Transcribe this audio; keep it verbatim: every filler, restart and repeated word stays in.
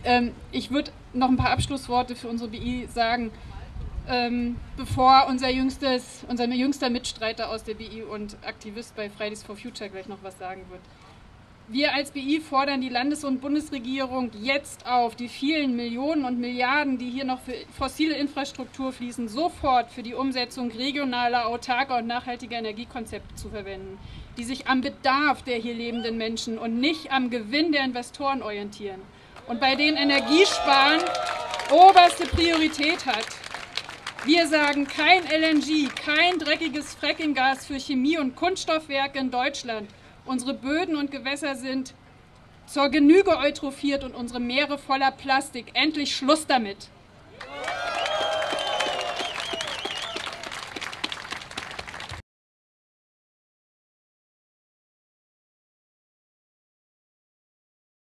Ähm, ich würde noch ein paar Abschlussworte für unsere B I sagen, ähm, bevor unser, jüngstes, unser jüngster Mitstreiter aus der B I und Aktivist bei Fridays for Future gleich noch was sagen wird. Wir als B I fordern die Landes- und Bundesregierung jetzt auf, die vielen Millionen und Milliarden, die hier noch für fossile Infrastruktur fließen, sofort für die Umsetzung regionaler, autarker und nachhaltiger Energiekonzepte zu verwenden, die sich am Bedarf der hier lebenden Menschen und nicht am Gewinn der Investoren orientieren und bei denen Energiesparen oberste Priorität hat. Wir sagen kein L N G, kein dreckiges Frackinggas für Chemie- und Kunststoffwerke in Deutschland. Unsere Böden und Gewässer sind zur Genüge eutrophiert und unsere Meere voller Plastik. Endlich Schluss damit!